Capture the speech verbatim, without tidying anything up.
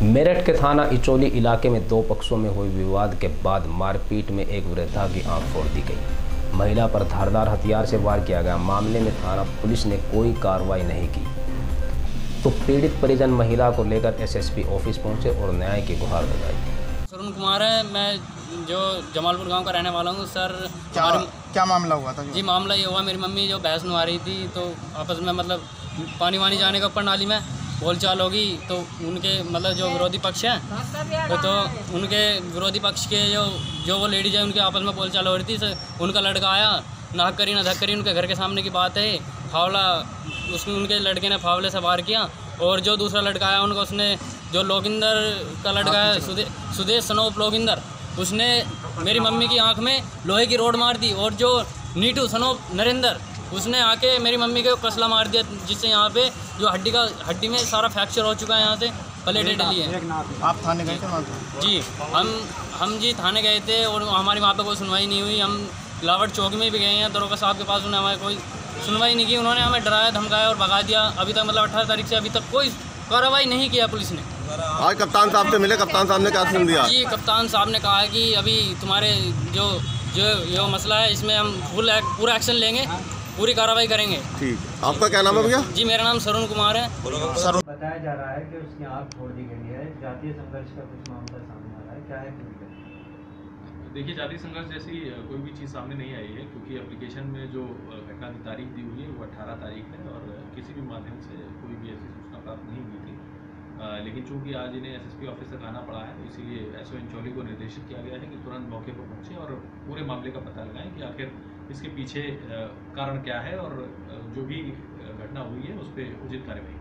मेरठ के थाना इचोली इलाके में दो पक्षों में हुए विवाद के बाद मारपीट में एक वृद्धा की आंख फोड़ दी गई। महिला पर धारदार हथियार से वार किया गया। मामले में थाना पुलिस ने कोई कार्रवाई नहीं की तो पीड़ित परिजन महिला को लेकर एसएसपी ऑफिस पहुंचे और न्याय की गुहार लगाई। सरुण कुमार है, मैं जो जमालपुर गांव का रहने वाला हूं। सर क्या क्या मामला हुआ था? जी मामला ये हुआ, मेरी मम्मी जो भैंस नुआ रही थी तो आपस में मतलब पानी वानी जाने के ऊपर नाली में बोलचाल होगी तो उनके मतलब जो विरोधी पक्ष हैं तो, तो उनके विरोधी पक्ष के जो जो वो लेडीज है उनके आपस में बोलचाल हो रही थी। उनका लड़का आया, ना हक करी ना धक करी, उनके घर के सामने की बात है, फावला उसने उनके लड़के ने फावले से वार किया। और जो दूसरा लड़का आया उनको उसने जो लोगिंदर का लड़का है सुदे, सुदेश सनोप लोगिंदर, उसने मेरी मम्मी की आंख में लोहे की रोड मार दी। और जो नीटू सनोप नरेंद्र, उसने आके मेरी मम्मी को कसला मार दिया, जिससे यहाँ पे जो हड्डी का हड्डी में सारा फ्रैक्चर हो चुका है, यहाँ से प्लेटें डली है। आप थाने गए थे वहाँ? जी हम हम जी थाने गए थे और हमारी वहाँ पे कोई सुनवाई नहीं हुई। हम लावट चौक में भी गए हैं, दरोगा साहब के पास, उन्होंने हमारी कोई सुनवाई नहीं की। उन्होंने हमें डराया धमकाया और भगा दिया। अभी तक मतलब अठारह तारीख से अभी तक कोई कार्रवाई नहीं किया पुलिस ने। आज कप्तान साहब से मिले, कप्तान साहब ने क्या सुन दिया? जी कप्तान साहब ने कहा कि अभी तुम्हारे जो जो जो मसला है इसमें हम फुल एक, पूरा एक्शन लेंगे, पूरी कार्रवाई करेंगे। ठीक, आपका क्या नाम है भैया? जी मेरा नाम सरुण कुमार है। सरुण, बताया जा रहा है कि उसकी आंख फोड़ दी गई है। जातीय संघर्ष का कुछ मामला सामने आ रहा है, क्या है? देखिए, जातीय संघर्ष जैसी कोई भी चीज़ सामने नहीं आई है, क्योंकि एप्लीकेशन में जो घटना की तारीख दी हुई है वो अठारह तारीख है और किसी भी माध्यम से कोई भी ऐसी सूचना प्राप्त नहीं हुई थी। लेकिन चूंकि आज इन्हें एसएसपी ऑफिस तक आना पड़ा है, इसीलिए एसओ इंचोली को निर्देशित किया गया है कि तुरंत मौके पर पहुंचे और पूरे मामले का पता लगाएं कि आखिर इसके पीछे कारण क्या है और जो भी घटना हुई है उस पर उचित कार्रवाई